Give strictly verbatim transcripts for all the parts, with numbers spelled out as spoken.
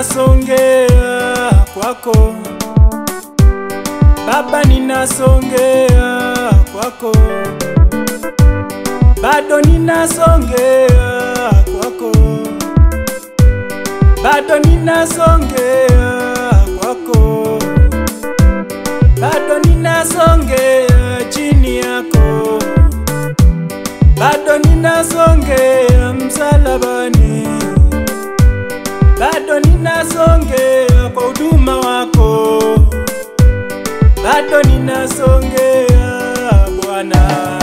ninasongea kwako Baba, ninasongea kwako, bado ninasongea kwako, bado ninasongea kwako, bado ninasongea chini yako, bado ninasongea msalabani, bado ninasongea kwa huduma wako, bado ninasongea Bwana.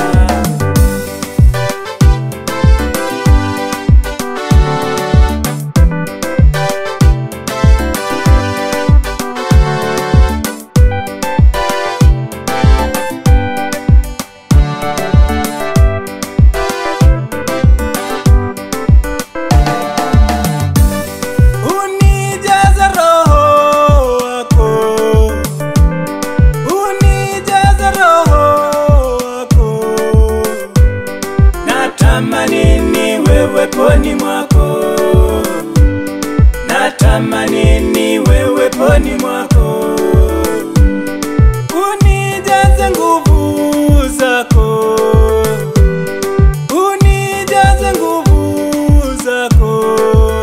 Natamani wewe poni mwako, natamani wewe poni mwako, unijaze nguvu zako, unijaze nguvu zako.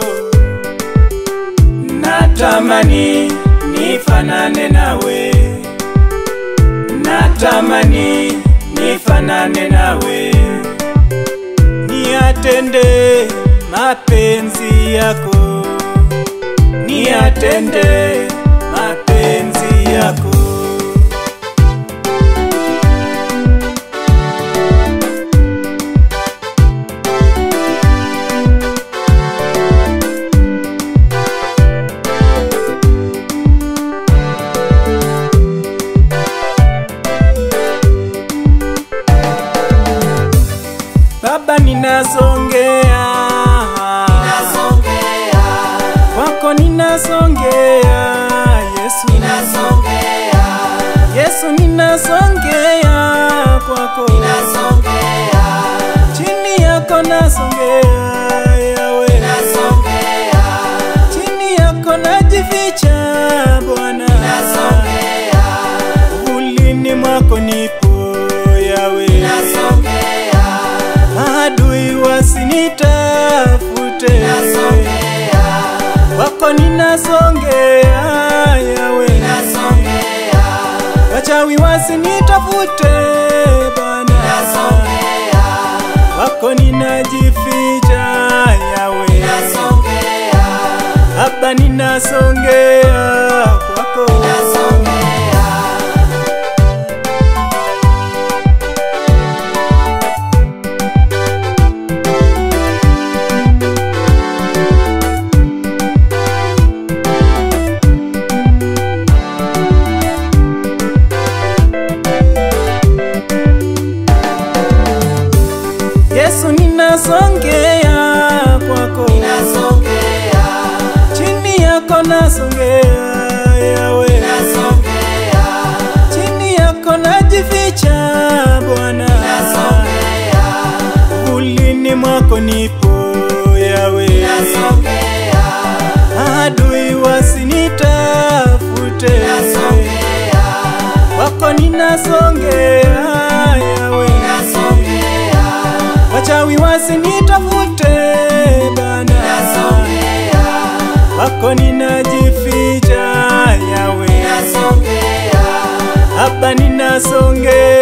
Natamani nifanane nawe, natamani nifanane nawe, niatende mapenzi yako, niatende mapenzi yako. Baba, ninasongea, ninasongea kwako, ninasongea Yesu, ninasongea Yesu, ninasongea kwako, ninasongea chini yako nasongea Yawe, ninasongea chini yako najificha Bwana, ninasongea ulini mwako nipo Yawe, ninasongea adui wasinitafute, ninasongea wako ninasongea Yawe, ninasongea wachawi wasinitafute Bwana, ninasongea wako ninajificha Yawe, ninasongea Baba, ninasongea kwako, ninasongea Yesu, ninasongea kwako, ninasongea chini yako nasongea Yawe, ninasongea chini yako najificha Bwana, ninasongea ulini mwako nipo Yawe, ninasongea adui wasinitafute, ninasongea wako ninasongea Yawe, ninasongea wachawi wasinitafute Bwana, ninasongea wako ninajificha Yawe, ninasongea hapa ninasongea.